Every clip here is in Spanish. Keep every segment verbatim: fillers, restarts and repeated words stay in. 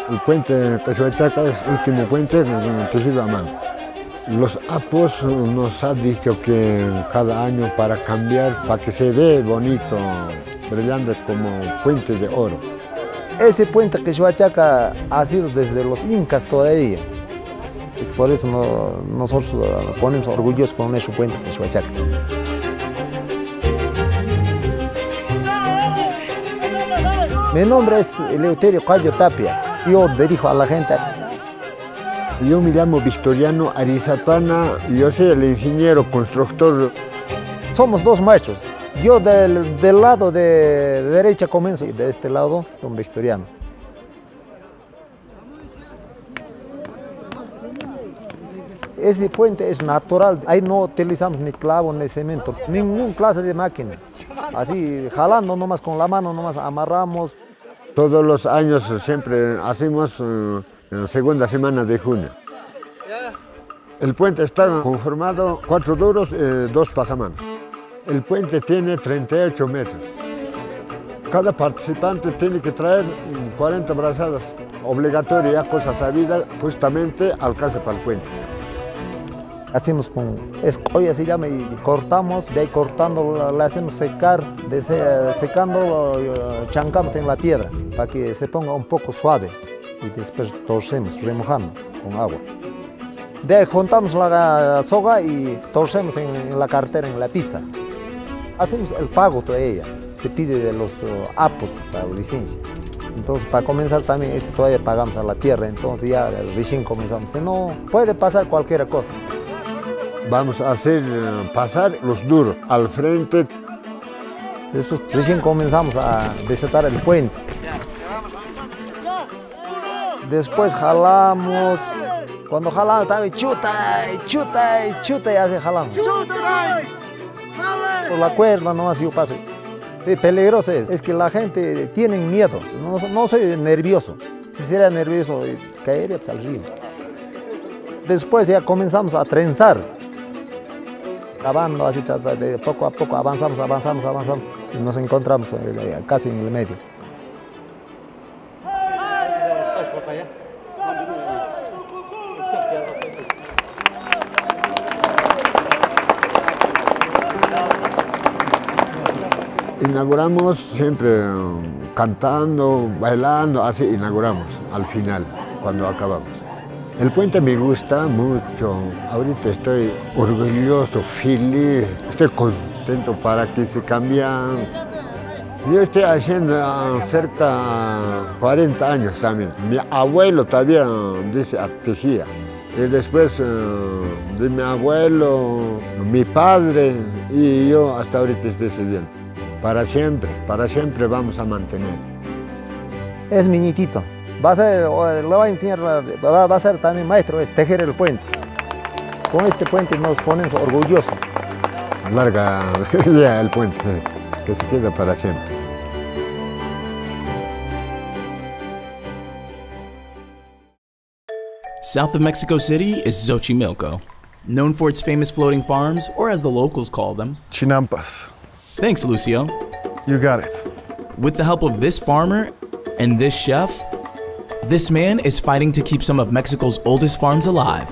El puente Cachuachaca es el último puente tejido a mano. Los apos nos han dicho que cada año para cambiar, para que se vea bonito, brillante como puente de oro. Ese puente Cachuachaca ha sido desde los incas todavía. Es por eso no, nosotros ponemos orgullosos con nuestro puente Cachuachaca. Mi nombre es Eleuterio Cayo Tapia. Yo dirijo a la gente. Yo me llamo Victoriano Arizapana, yo soy el ingeniero constructor. Somos dos machos. Yo del, del lado de derecha comienzo y de este lado, don Victoriano. Ese puente es natural, ahí no utilizamos ni clavo ni cemento, ninguna clase de máquina. Así jalando nomás con la mano, nomás amarramos. Todos los años siempre hacemos uh, en la segunda semana de junio. El puente está conformado cuatro duros y eh, dos pasamanos. El puente tiene treinta y ocho metros. Cada participante tiene que traer cuarenta brazadas, obligatoria, ya cosa sabida, justamente alcanza para el puente. Hacemos con escolla, se llama, y cortamos, de ahí cortando le hacemos secar, desde secando lo chancamos en la piedra para que se ponga un poco suave y después torcemos, remojando con agua. De ahí juntamos la soga y torcemos en, en la cartera, en la pista. Hacemos el pago todavía, se pide de los uh, apos para la licencia. Entonces para comenzar también, este todavía pagamos a la tierra, entonces ya recién comenzamos. Si no, puede pasar cualquier cosa. Vamos a hacer pasar los duros al frente. Después recién comenzamos a desatar el puente. Después jalamos. Cuando jalamos también chuta, chuta, chuta y así jalamos. Por la cuerda nomás yo paso. Sí, peligroso es. Es que la gente tiene miedo. No, no soy nervioso. Si sería nervioso, caería pues, al río. Después ya comenzamos a trenzar. Cavando así, de poco a poco avanzamos, avanzamos, avanzamos y nos encontramos casi en el medio. Inauguramos siempre cantando, bailando, así inauguramos al final, cuando acabamos. El puente me gusta mucho, ahorita estoy orgulloso, feliz, estoy contento para que se cambien. Yo estoy haciendo cerca de cuarenta años también. Mi abuelo todavía dice tejía. Y después de mi abuelo, mi padre y yo hasta ahorita estoy siguiendo. Para siempre, para siempre vamos a mantener. Es mi nietito. Va a ser, le va a enseñar, va a ser también maestro, es tejer el puente. Con este puente nos ponemos orgullosos. Larga ya el puente, que se queda para siempre. South of Mexico City is Xochimilco, known for its famous floating farms, or as the locals call them, Chinampas. Thanks, Lucio. You got it. With the help of this farmer and this chef, this man is fighting to keep some of Mexico's oldest farms alive.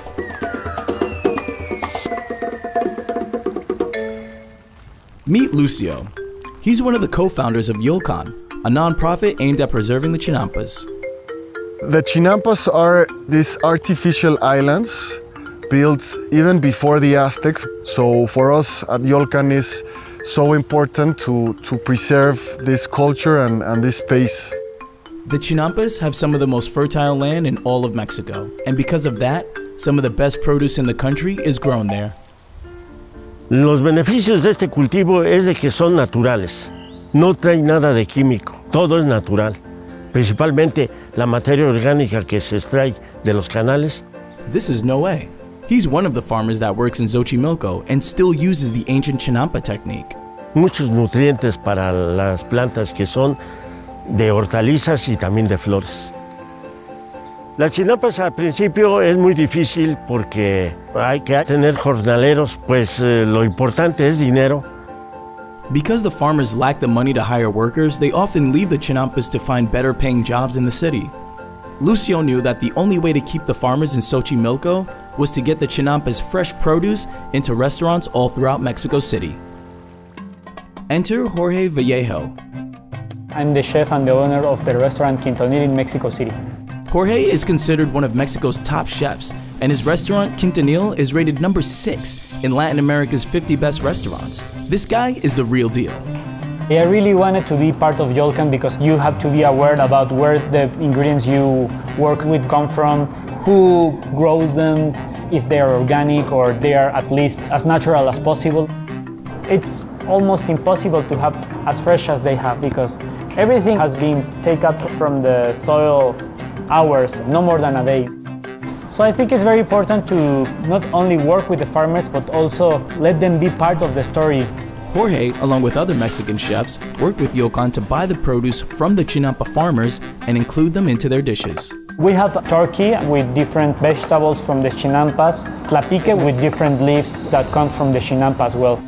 Meet Lucio. He's one of the co-founders of Yolcan, a nonprofit aimed at preserving the Chinampas. The Chinampas are these artificial islands built even before the Aztecs. So for us at Yolcan is so important to, to preserve this culture and, and this space. The Chinampas have some of the most fertile land in all of Mexico, and because of that, some of the best produce in the country is grown there. Los beneficios de este cultivo es de que son naturales, no trae nada de químico, todo es natural, principalmente la materia orgánica que se extrae de los canales. This is Noé. He's one of the farmers that works in Xochimilco and still uses the ancient Chinampa technique. Muchos nutrientes para las plantas que son de hortalizas y también de flores. Las chinampas al principio es muy difícil porque hay que tener jornaleros, pues eh, lo importante es dinero. Because the farmers lack the money to hire workers, they often leave the Chinampas to find better paying jobs in the city. Lucio knew that the only way to keep the farmers in Xochimilco was to get the Chinampas' fresh produce into restaurants all throughout Mexico City. Enter Jorge Vallejo. I'm the chef and the owner of the restaurant Quintonil in Mexico City. Jorge is considered one of Mexico's top chefs, and his restaurant Quintonil is rated number six in Latin America's fifty best restaurants. This guy is the real deal. I really wanted to be part of Yolcan because you have to be aware about where the ingredients you work with come from, who grows them, if they are organic or they are at least as natural as possible. It's almost impossible to have as fresh as they have because everything has been taken up from the soil hours, no more than a day. So I think it's very important to not only work with the farmers but also let them be part of the story. Jorge, along with other Mexican chefs, worked with Yolcan to buy the produce from the Chinampa farmers and include them into their dishes. We have turkey with different vegetables from the Chinampas, tlapique with different leaves that come from the Chinampa as well.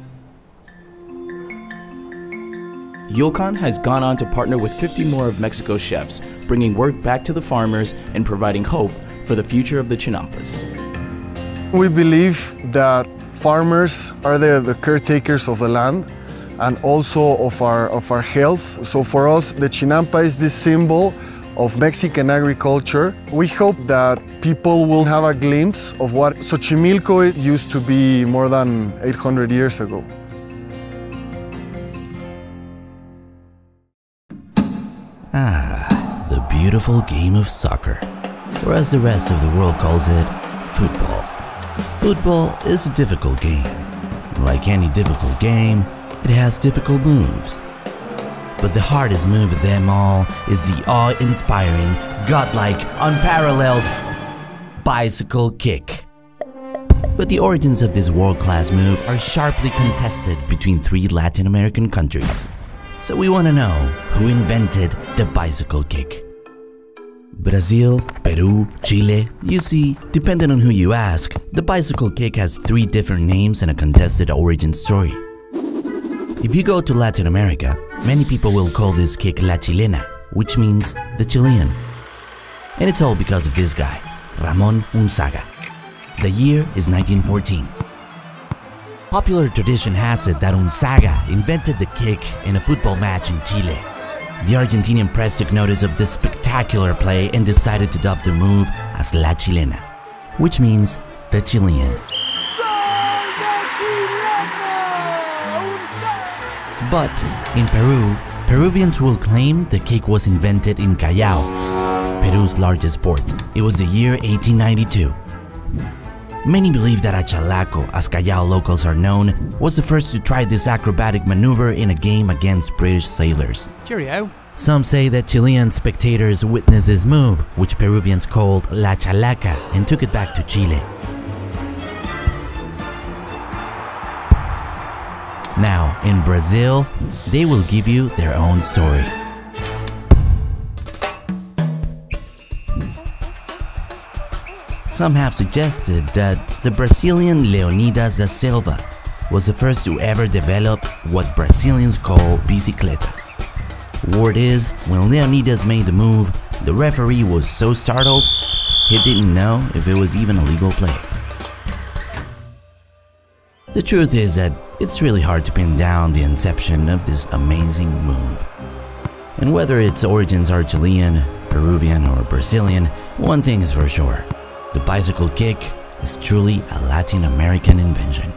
Yolcan has gone on to partner with fifty more of Mexico's chefs, bringing work back to the farmers and providing hope for the future of the Chinampas. We believe that farmers are the, the caretakers of the land and also of our, of our health. So for us, the Chinampa is this symbol of Mexican agriculture. We hope that people will have a glimpse of what Xochimilco used to be more than eight hundred years ago. Ah, the beautiful game of soccer, or as the rest of the world calls it, football. Football is a difficult game. Like any difficult game, it has difficult moves. But the hardest move of them all is the awe-inspiring, godlike, unparalleled bicycle kick. But the origins of this world-class move are sharply contested between three Latin American countries. So we want to know who invented the bicycle kick. Brazil, Peru, Chile. You see, depending on who you ask, the bicycle kick has three different names and a contested origin story. If you go to Latin America, many people will call this kick La Chilena, which means the Chilean. And it's all because of this guy, Ramon Unzaga. The year is nineteen fourteen. Popular tradition has it that Unzaga invented the kick in a football match in Chile. The Argentinian press took notice of this spectacular play and decided to dub the move as La Chilena, which means the Chilean. But in Peru, Peruvians will claim the kick was invented in Callao, Peru's largest port. It was the year eighteen ninety-two. Many believe that Achalaco, as Callao locals are known, was the first to try this acrobatic maneuver in a game against British sailors. Cheerio. Some say that Chilean spectators witnessed this move, which Peruvians called La Chalaca, and took it back to Chile. Now, in Brazil, they will give you their own story. Some have suggested that the Brazilian Leonidas da Silva was the first to ever develop what Brazilians call bicicleta. Word is, when Leonidas made the move, the referee was so startled, he didn't know if it was even a legal play. The truth is that it's really hard to pin down the inception of this amazing move. And whether its origins are Chilean, Peruvian, or Brazilian, one thing is for sure. The bicycle kick is truly a Latin American invention.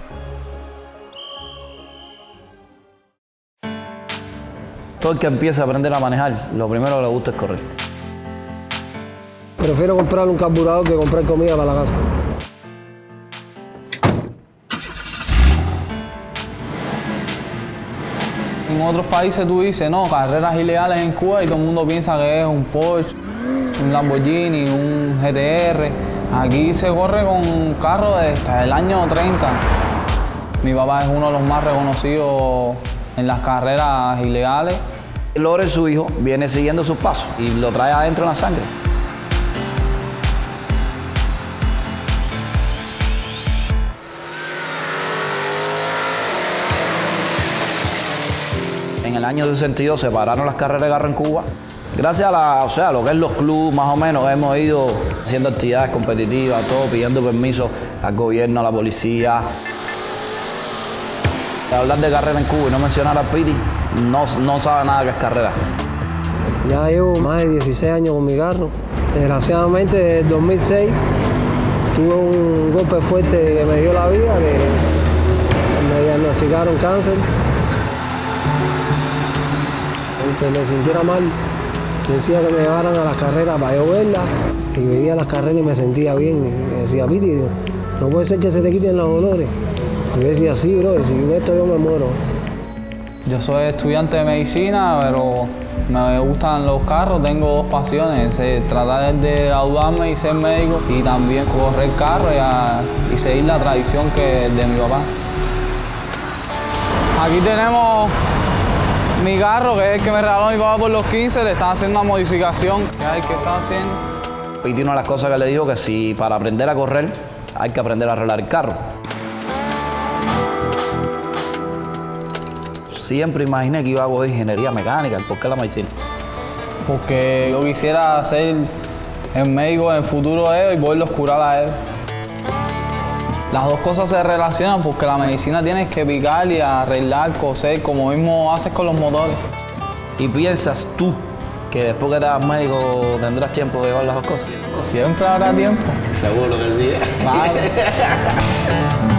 Todo el que empieza a aprender a manejar, lo primero que le gusta es correr. Prefiero comprar un carburador que comprar comida para la casa. En otros países tú dices, no, carreras ilegales en Cuba y todo el mundo piensa que es un Porsche, un Lamborghini, un G T R. Aquí se corre con carros desde el año treinta. Mi papá es uno de los más reconocidos en las carreras ilegales. Lore, su hijo, viene siguiendo sus pasos y lo trae adentro en la sangre. En el año sesenta y dos se pararon las carreras de carro en Cuba Gracias a la, o sea, lo que es los clubes, más o menos, hemos ido haciendo actividades competitivas, todo, pidiendo permiso al gobierno, a la policía. Hablar de carrera en Cuba y no mencionar a Piti, no, no sabe nada que es carrera. Ya llevo más de dieciséis años con mi carro. Desgraciadamente, desde el dos mil seis tuve un golpe fuerte que me dio la vida, que me diagnosticaron cáncer. Aunque me sintiera mal, decía que me llevaran a las carreras para yo verlas, y veía las carreras y me sentía bien. Y me decía, Piti, no puede ser que se te quiten los dolores. Y yo decía, sí, bro, si de esto yo me muero. Yo soy estudiante de medicina, pero me gustan los carros, tengo dos pasiones, tratar de graduarme y ser médico y también correr carro y, a, y seguir la tradición que de mi papá. Aquí tenemos mi carro, que es el que me regaló mi papá por los quince, le están haciendo una modificación que hay que estar haciendo. Piti, una de las cosas que le dijo que si para aprender a correr hay que aprender a arreglar el carro. Siempre imaginé que iba a coger ingeniería mecánica. ¿Por qué la medicina? Porque yo quisiera ser el médico en el futuro de ellos y poderlos curar a ellos. Las dos cosas se relacionan porque la medicina tienes que picar y arreglar, coser, como mismo haces con los motores. ¿Y piensas tú que después que te hagas médico tendrás tiempo de llevar las dos cosas? Siempre habrá tiempo. Seguro que el día. Vale.